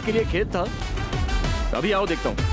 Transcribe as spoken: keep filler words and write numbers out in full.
के लिए खेत था। अभी आओ देखता हूँ।